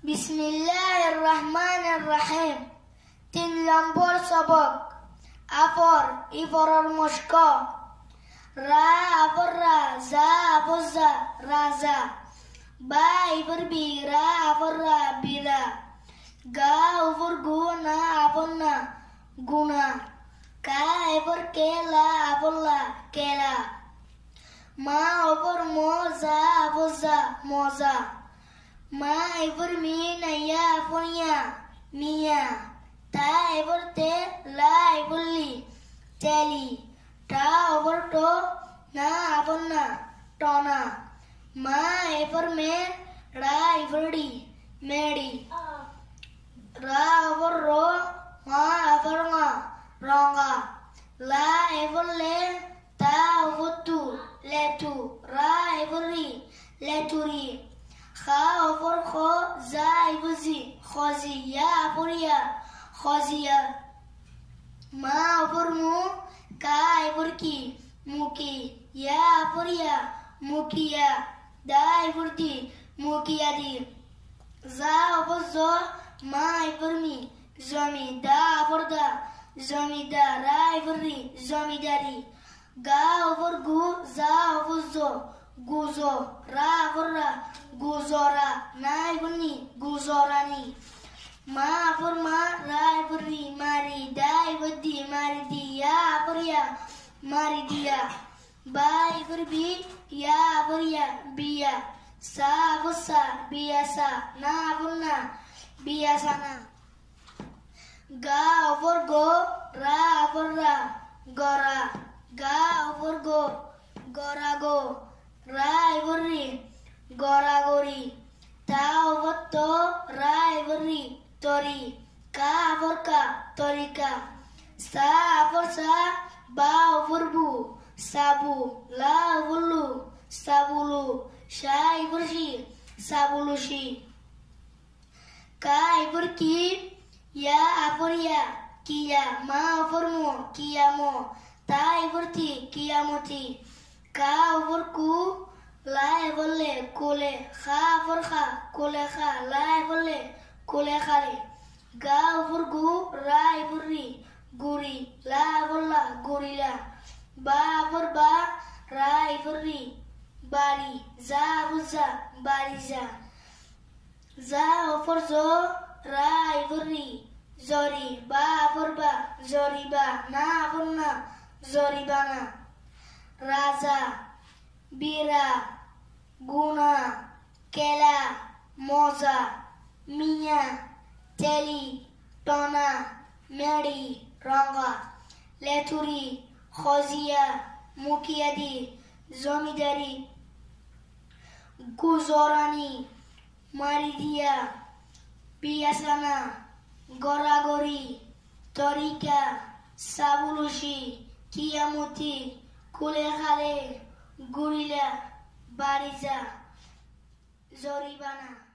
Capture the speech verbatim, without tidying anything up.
বিসমিল্লাহিররহমানিররহিম। তিন নম্বর সবক আফর ইফরর মস্ক রা আফর রা জা আফর জা রাজা বা ইফর বি রা আফর রা বিরা গা উফর গু না আফর না গুনা কা ইফর কে লা আফর লা কেলা মা ওপর মো জা আফর জা মজা মা এবার মি নাইয়া আপনিয়া মিয়া তা এবার তে লা এবার লি তেলি টা ওপর টো না আপন না টনা মা এবার মে রা এবার ডি মেডি রা ওপর রো মা আবার মা রঙা লা এবার লে তা ওপর তু লেটু রা এবার রি লেটুরি খা ওপর খ জা ইবজি খজি ইয়া আপরিয়া খজিয়া মা ওপর মু কা ইবর কি মুকি ইয়া আপরিয়া মুকিয়া দা ইবর দি মুকিয়া দি জা ওপর জ মা ইবর মি জমি দা ওপর দা জমিদা রা ইবর রি জমিদারি গা ওপর গু জা ওপর জ গুজো রা ওপর রা guzora nai bunni guzorani ma apur ma rai puri mari dai budi mari dia apuria mari dia bai purbi ya apuria biya sa busa biasa na bunna biasana ga apur go ra apur ra gora ga apur go gora go rai puri গড়াগড়ি তা অবত্ত রায়বরি তরি কা আবরকা তরিকা সা আবরসা বা অবরবু সাবু লা অবলু সাবুলু শা ইবরশি সাবুলুশি কা ইবরকি ইয়া আবরিয়া কিয়া মা অবরমু কিয়ামো তা ইবরতি কিয়ামতি কা অবরকু লাই বললে কোলে খা ফর খা কোলে খা লাই বললে কোলে খালে গা উপর গু রাই বুরি গুরি লা বললা গুরিলা বা ফর বা রাই বুরি বাড়ি যা বুঝা বাড়ি যা যা উপর জো রাই বুরি জরি বা ফর বা জরিবা না ফর না জরিবানা রাজা বিরা গুনা কেলা মজা মিয়া তেলি টনা মেড়ি রঙা লেথুরি খজিয়া মুখিয়াদি জমিদারি গুজরানি মারিদিয়া পিয়াসানা গড়াগড়ি তরিকা সাবুলুশি কিয়ামতি কুলে খালে গুরিলা বারিজা জরিবানা।